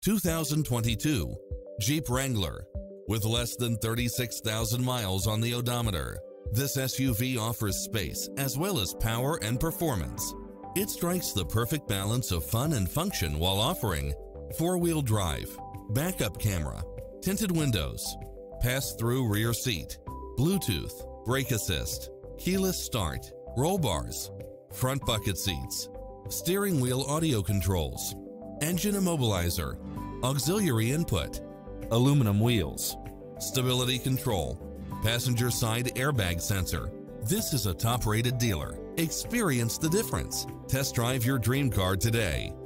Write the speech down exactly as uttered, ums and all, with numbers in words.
two thousand twenty-two Jeep Wrangler. With less than thirty-six thousand miles on the odometer, this S U V offers space as well as power and performance. It strikes the perfect balance of fun and function while offering four-wheel drive, backup camera, tinted windows, pass-through rear seat, Bluetooth, brake assist, keyless start, roll bars, front bucket seats, steering wheel audio controls, engine immobilizer, auxiliary input, aluminum wheels, stability control, passenger side airbag sensor. This is a top-rated dealer. Experience the difference. Test drive your dream car today.